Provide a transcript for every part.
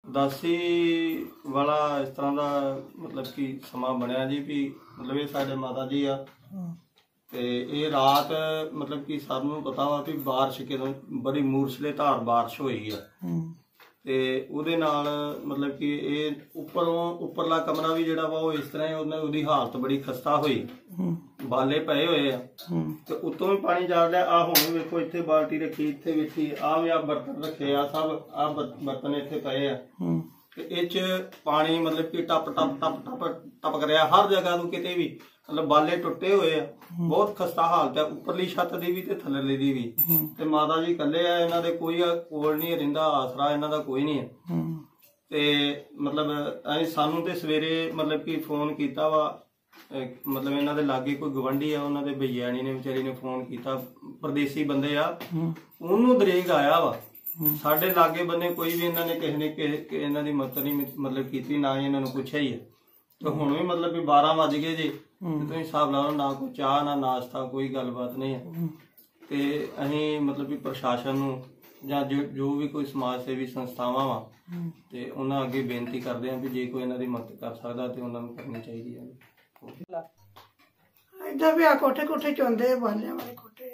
उदासी वाला इस तरह का मतलब कि समा बनया जी भी मतलब ये साडे माता जी आ ते ये रात मतलब कि सानू पता वा भी बारिश कदों बड़ी मूसलेधार बारिश हुई है ते उहदे नाल मतलब कि ये उपरला कमरा भी जिहड़ा वा इस तरह उहदी हालत बड़ी खस्ता हुई बाले पे हुए ते उत्तों भी पानी जा रहा आ हुण भी वेखो इत्थे बाल्टी रखी इत्थे वेखी आ भी आ बर्तन रखे आ सब आ बर्तन इत्थे पे आ ते इच पानी मतलब कि टप टप टप टप टपक रहा हर जगह तो किते भी मतलब बाले टुटे हुए आ बहुत खस्ता हालत है उपरली छत दी भी ते थल्लेली दी भी ते माता जी कल्ले आ इन्हां दे कोई कोल नहीं रहिंदा आसरा इन्हां दा कोई नहीं है ते मतलब असीं सानू ते सवेरे मतलब कि फोन कीता वा मतलब इन्हां दे लागे कोई गवंडी आ उन्हां दे भैयाणी ने विचारी ने फोन कीता परदेसी बंदे आ उन्होंने दरेग आया वा साडे लागे बन्ने कोई भी इन्हां ने किसी ने इन्हां दी मदद नहीं मतलब कीती ना ही इन्हां नूं पुछया ही है तो हुण भी मतलब भी 12 वज गए जी तुसीं हिसाब ला लो ना कोई चाह ना नाश्ता कोई गलबात नहीं है ते असीं मतलब भी प्रशासन नूं जां जो भी कोई समाज सेवी संस्थावां वा ते उन्हां अगे बेनती करदे हां भी जे कोई इन्हां दी मदद कर सकदा ते उन्हां नूं करनी चाहीदी है इधर भी आ कोठे कोठे चौंदे बालियां वाले कोठे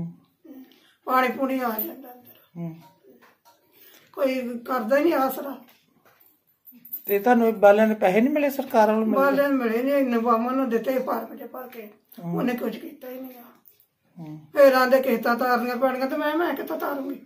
पानी पूनी आ जांदा अंदर कोई करदा ही नहीं आसरा ते तानू बालियां दे पैसे नहीं मिले सरकार वालों बालियां मिले नहीं नवामा नूं दित्ते फार्म च भर के उन्हें कुछ कीता ही नहीं फिर आंदे किस्तां तारनियां पैणियां ते मैं कित्थों तारूंगी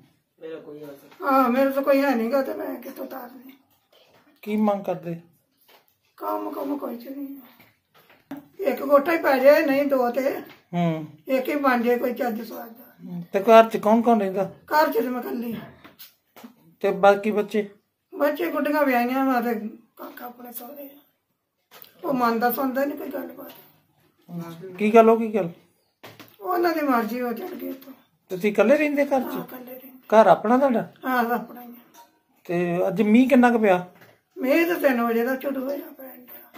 हाँ मेरे तो कोई है नहीं गा ते मैं कित्थों तारनी की मंग करदे काम कोई च नहीं एक कोठा ही पै जाए नहीं दो ते एक ही बन जाए कोई चज स्वाद दा ते घर च कौन कौन रहिंदा घर च मैं कल्ली ते बाकी बच्चे गुड्डियां ब्याहियां वा ते काका अपने सौहरे वो मनदा सुनदा नहीं कोई गलबात की गल हो की गल उन्हां दी मर्जी हो चढ़ गई तो तुसीं कल्ले रहिंदे घर च कल्ले रहिंदे घर अपना तुहाडा हाँ अपना ही ते अज मींह किन्ना क पिया मैं तो 3 बजे दा शुरू होया पैण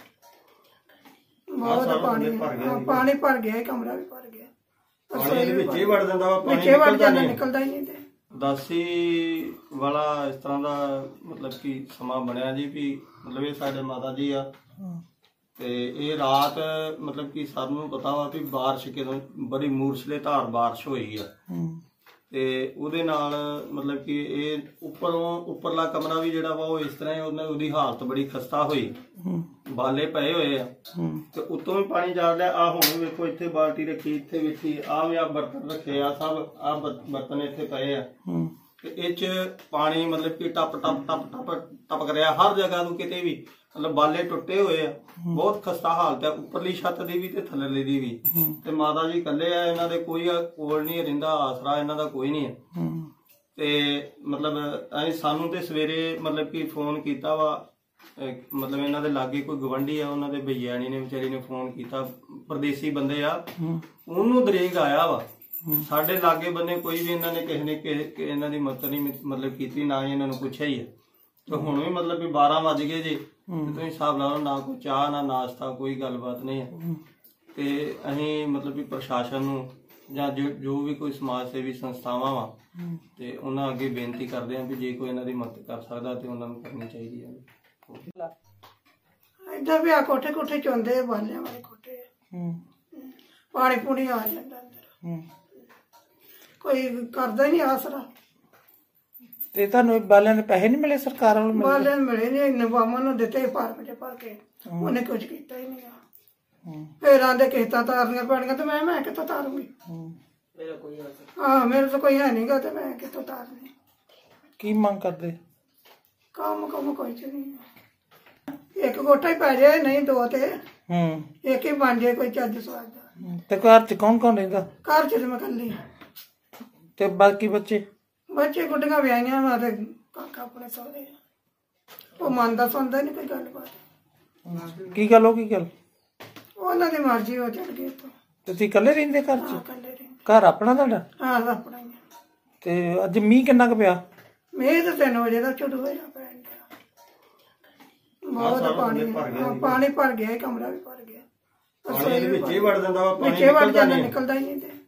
बहुत पानी भर गया कमरा भी भर गया पानी दे विच ही वड़ जांदा वा पानी वड़ जांदा निकलदा ही नहीं ते उदासी वाला इस तरह का मतलब कि समा बनया जी भी मतलब ये साडे माता जी आ ते ये रात मतलब कि सानू पता वा भी बारिश कदों बड़ी मूसलेधार बारिश हुई है ते उहदे नाल मतलब कि ये उपरला कमरा भी जिहड़ा वा इस तरह उहदी हालत बड़ी खस्ता हुई बाले पे हुए आ ते उत्तों भी पानी जा रहा आ हुण भी वेखो इत्थे बाल्टी रखी इत्थे वेखी आ भी आ बर्तन रखे आ सब आ बर्तन इत्थे पे आ ते इच पानी मतलब कि टप टप टप टप टपक रहा हर जगह तो किते भी मतलब बाले टुटे हुए आ बहुत खस्ता हालत है उपरली छत दी भी ते थल्लेली दी भी ते माता जी कल्ले आ इन्हां दे कोई कोल नहीं रहिंदा आसरा इन्हां दा कोई नहीं है ते मतलब असीं सानू ते सवेरे मतलब कि फोन कीता वा मतलब इन्हां दे लागे कोई गवंडी आ उन्हां दे भैयाणी ने विचारी ने फोन कीता परदेसी बंदे आ उन्होंने दरेग आया वा साडे लागे बन्ने कोई भी इन्हां ने किसी ने इन्हां दी मदद नहीं मतलब कीती ना ही इन्हां नूं पुछया ही है तो हुण भी मतलब भी 12 वज गए जी तुसीं हिसाब ला लो ना कोई चाह ना नाश्ता कोई गलबात नहीं है ते असीं मतलब भी प्रशासन नूं जां जो भी कोई समाज सेवी संस्थावां वा ते उन्हां अगे बेनती करदे हां भी जे कोई इन्हां दी मदद कर सकदा ते उन्हां नूं करनी चाहीदी है इधर भी आ कोठे कोठे चौंदे बालियां वाले कोठे पानी पूनी आ जांदा अंदर कोई करदा ही नहीं आसरा ते तानू बालियां दे पैसे नहीं मिले सरकार वालों बालियां मिले नहीं नवामा नूं दित्ते फार्म च भर के उन्हें कुछ कीता ही नहीं फिर आंदे किस्तां तारनियां पैणियां ते मैं कित्थों तारूंगी हाँ मेरे तो कोई है नहीं गा ते मैं कित्थों तारनी की मंग करदे काम कोई च नहीं एक कोठा ही पै जाए नहीं दो ते एक ही बन जाए कोई चज स्वाद दा ते घर च कौन कौन रहिंदा घर च मैं कल्ली ते बाकी बच्चे गुड्डियां ब्याहियां वा ते काका अपने सौहरे वो मनदा सुनदा नहीं कोई गलबात की गल हो की गल उन्हां दी मर्जी हो चढ़ गई तो तुसीं कल्ले रहिंदे घर च कल्ले रहिंदे घर अपना तुहाडा हाँ अपना ही ते अज मींह किन्ना क पिया मैं तो 3 बजे दा शुरू होया पैण बहुत पानी भर गया कमरा भी भर गया पानी दे विच ही वड़ जांदा वा वड़ जांदा निकलदा ही नहीं ते